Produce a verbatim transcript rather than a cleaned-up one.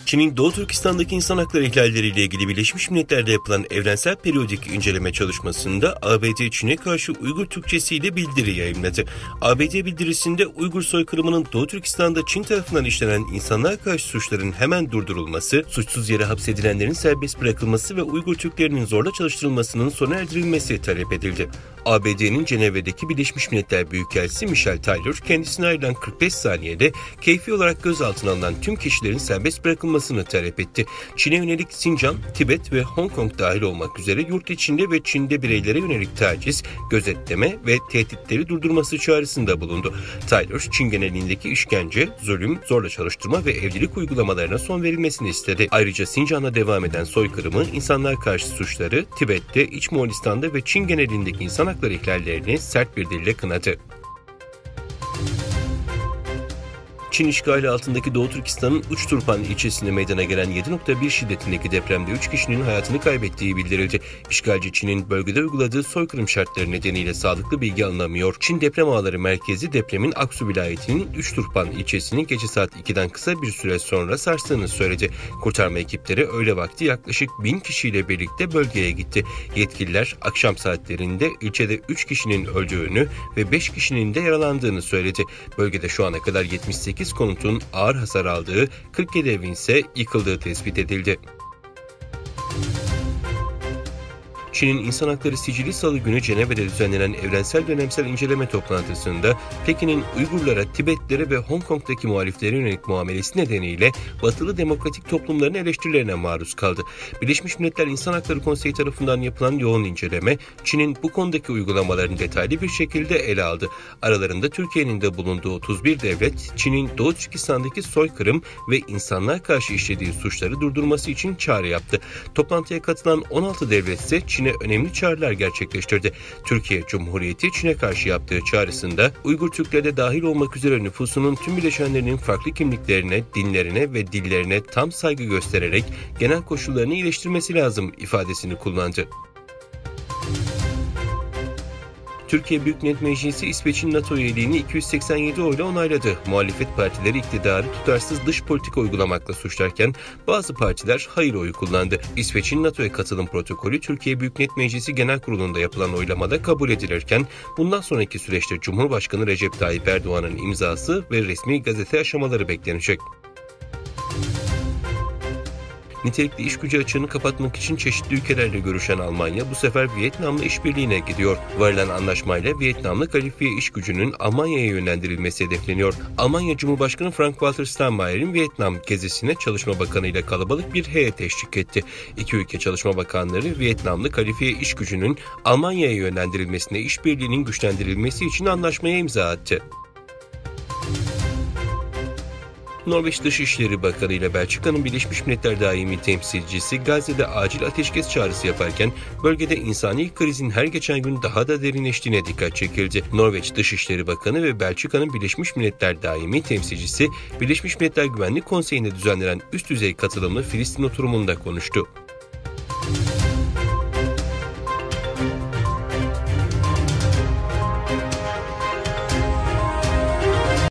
Çin'in Doğu Türkistan'daki insan hakları ihlalleriyle ilgili Birleşmiş Milletler'de yapılan evrensel periyodik inceleme çalışmasında A B D Çin'e karşı Uygur Türkçesiyle bildiri yayımladı. A B D bildirisinde Uygur soykırımının Doğu Türkistan'da Çin tarafından işlenen insanlığa karşı suçların hemen durdurulması, suçsuz yere hapsedilenlerin serbest bırakılması ve Uygur Türklerinin zorla çalıştırılmasının sona erdirilmesi talep edildi. A B D'nin Cenevre'deki Birleşmiş Milletler Büyükelçisi Michelle Taylor, kendisine ayrılan kırk beş saniyede keyfi olarak gözaltına alınan tüm kişilerin serbest bırakılmasını talep etti. Çin'e yönelik Sincan, Tibet ve Hong Kong dahil olmak üzere yurt içinde ve Çin'de bireylere yönelik taciz, gözetleme ve tehditleri durdurması çağrısında bulundu. Taylor, Çin genelindeki işkence, zulüm, zorla çalıştırma ve evlilik uygulamalarına son verilmesini istedi. Ayrıca Sincan'da devam eden soykırımı, insanlar karşı suçları, Tibet'te, İç Moğolistan'da ve Çin genelindeki insan hakları ihlallerini sert bir dille kınadı. Çin işgali altındaki Doğu Türkistan'ın Uçturpan ilçesinde meydana gelen yedi nokta bir şiddetindeki depremde üç kişinin hayatını kaybettiği bildirildi. İşgalci Çin'in bölgede uyguladığı soykırım şartları nedeniyle sağlıklı bilgi alınamıyor. Çin Deprem Ağları Merkezi depremin Aksu vilayetinin Uçturpan ilçesinin gece saat ikiden kısa bir süre sonra sarstığını söyledi. Kurtarma ekipleri öğle vakti yaklaşık bin kişiyle birlikte bölgeye gitti. Yetkililer akşam saatlerinde ilçede üç kişinin öldüğünü ve beş kişinin de yaralandığını söyledi. Bölgede şu ana kadar yetmiş sekiz konutun ağır hasar aldığı, kırk yedi evin ise yıkıldığı tespit edildi. Çin'in İnsan Hakları Sicili Salı günü Cenevre'de düzenlenen evrensel dönemsel inceleme toplantısında Pekin'in Uygurlara, Tibetlilere ve Hong Kong'daki muhaliflere yönelik muamelesi nedeniyle batılı demokratik toplumların eleştirilerine maruz kaldı. Birleşmiş Milletler İnsan Hakları Konseyi tarafından yapılan yoğun inceleme, Çin'in bu konudaki uygulamalarını detaylı bir şekilde ele aldı. Aralarında Türkiye'nin de bulunduğu otuz bir devlet, Çin'in Doğu Türkistan'daki soykırım ve insanlığa karşı işlediği suçları durdurması için çağrı yaptı. Toplantıya katılan on altı devlet ise Çin'e önemli çağrılar gerçekleştirdi. Türkiye Cumhuriyeti Çin'e karşı yaptığı çağrısında Uygur Türkleri de dahil olmak üzere nüfusunun tüm bileşenlerinin farklı kimliklerine, dinlerine ve dillerine tam saygı göstererek genel koşullarını iyileştirmesi lazım ifadesini kullandı. Türkiye Büyük Millet Meclisi İsveç'in NATO üyeliğini iki yüz seksen yedi oyla onayladı. Muhalefet partileri iktidarı tutarsız dış politika uygulamakla suçlarken bazı partiler hayır oyu kullandı. İsveç'in NATO'ya katılım protokolü Türkiye Büyük Millet Meclisi Genel Kurulu'nda yapılan oylamada kabul edilirken bundan sonraki süreçte Cumhurbaşkanı Recep Tayyip Erdoğan'ın imzası ve resmi gazete aşamaları beklenecek. Nitelikli iş gücü açığını kapatmak için çeşitli ülkelerle görüşen Almanya bu sefer Vietnam'la işbirliğine gidiyor. Varılan anlaşmayla Vietnamlı kalifiye iş gücünün Almanya'ya yönlendirilmesi hedefleniyor. Almanya Cumhurbaşkanı Frank-Walter Steinmeier'in Vietnam gezisine Çalışma Bakanı ile kalabalık bir heyet eşlik etti. İki ülke Çalışma Bakanları Vietnamlı kalifiye iş gücünün Almanya'ya yönlendirilmesine işbirliğinin güçlendirilmesi için anlaşmaya imza attı. Norveç Dışişleri Bakanı ile Belçika'nın Birleşmiş Milletler Daimi Temsilcisi Gazze'de acil ateşkes çağrısı yaparken bölgede insani krizin her geçen gün daha da derinleştiğine dikkat çekildi. Norveç Dışişleri Bakanı ve Belçika'nın Birleşmiş Milletler Daimi Temsilcisi Birleşmiş Milletler Güvenlik Konseyi'nde düzenlenen üst düzey katılımlı Filistin oturumunda konuştu.